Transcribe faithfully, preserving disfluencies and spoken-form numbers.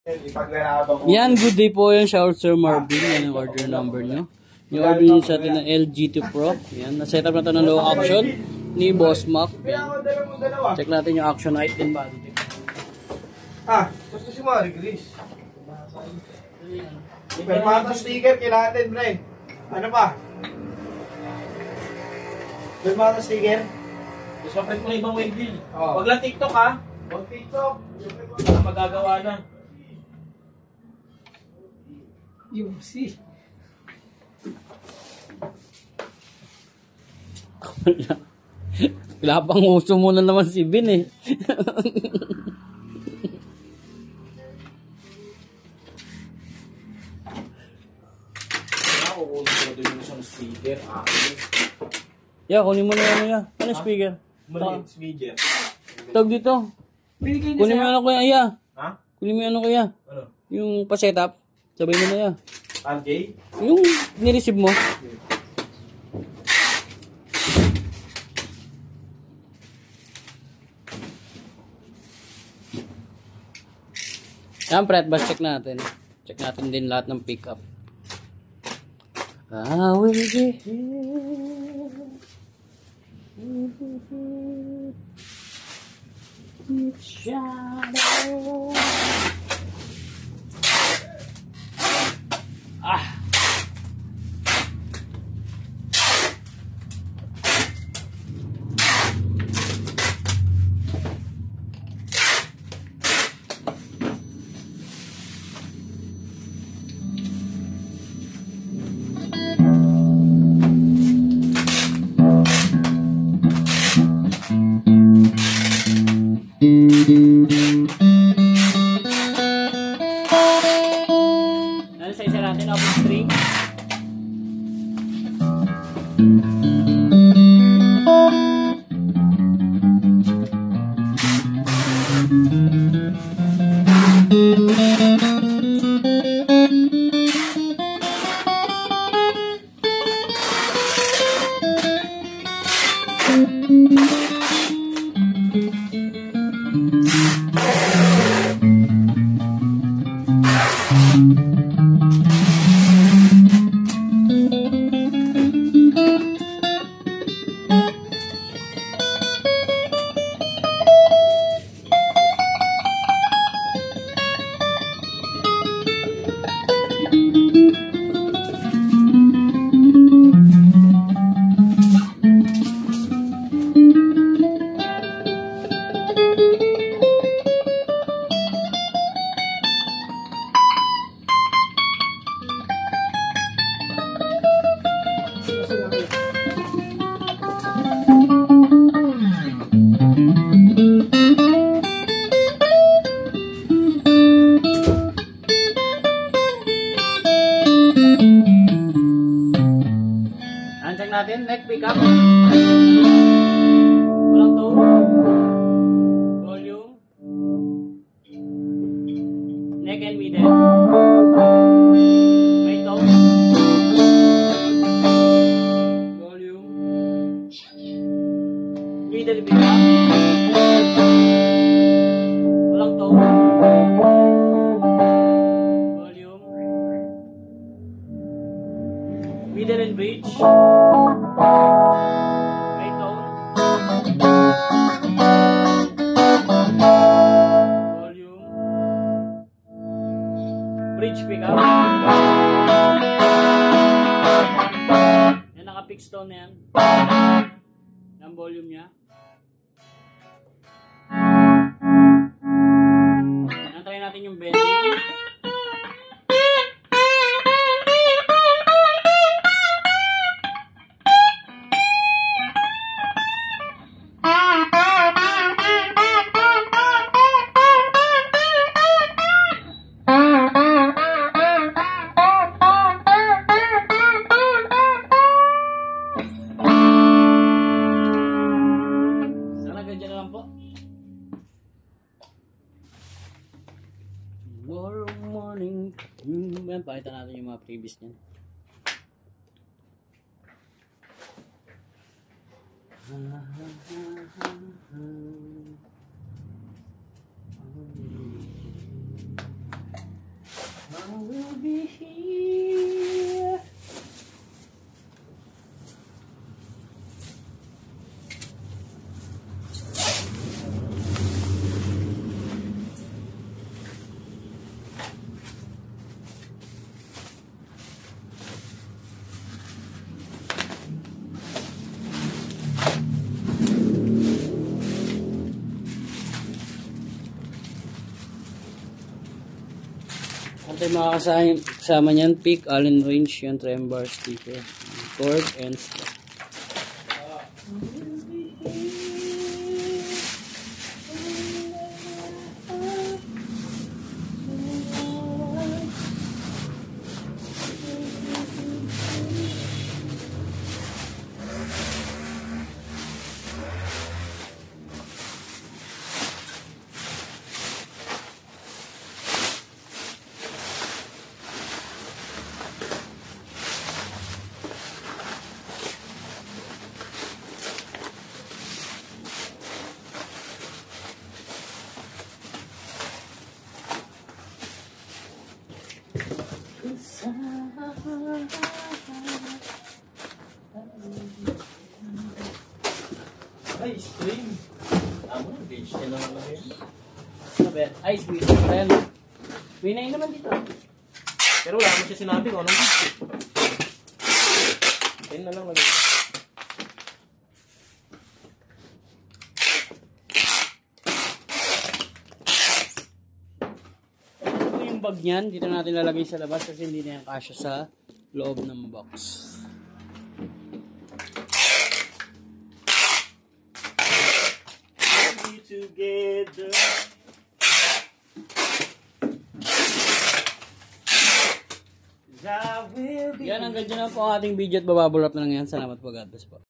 Yan, good day po yung shout Sir Marvin. Yan ang order number nyo. Yung order nyo sa atin ng L G two Pro. Yan, naset up na ito ng low action ni Boss Mac. Yan. Check natin yung action height and body check. Ah, gusto si Mari Chris. Permata sticker kailangan din, Bre. Ano pa? Permata sticker? Isapit mo ibang wave bill. Oh. Wag lang TikTok ha. Huwag TikTok. Wala magagawa na. Yung si. Wala. Wala pang uso muna naman si Bin eh. Kukunin ko din yung isang speaker. Ah, Yeah, kunin mo na ano ya. Ano speaker? maliit speaker. Tawag dito. Kunin mo ano kuya, iya. Ha? Kunin mo ano kuya. Ano? Yung pa-setup. Sabay mo na ya. R K? Yung ni-receive mo. Yan, Fred, bas check natin. Check natin din lahat ng pickup. I will be here. With shadow. Ah. Ano sa isa natin? Open string. Check natin, neck pickup. Walang tone. Volume. Neck and middle. May tone. Volume. Middle pickup. Walang tone. Volume. Middle and bridge. May tone. Volume. Bridge pickup. Yan, naka-fix tone na yan. Ang volume niya. Yan, try natin yung bending. Tomorrow morning. Hmm, yan, pakita natin yung mga previous niyan. I will be here. At yung mga kasama, kasama niyan, pick, Allen wrench, yung trem bar sticker, cord, and slot. Ay, string. Tama na, beige na lang naman yun. Sabi, ay, sweet friend. Winay naman dito. Pero wala mo siya sinabi kung anong beige. Ayun na lang lagay. Ito yung bag niyan. Dito natin lalagay sa labas kasi hindi na yan kasya sa loob ng box. Together. Yan, hanggang dyan na po ang ating video at bababulap na lang yan. Salamat po, God bless po.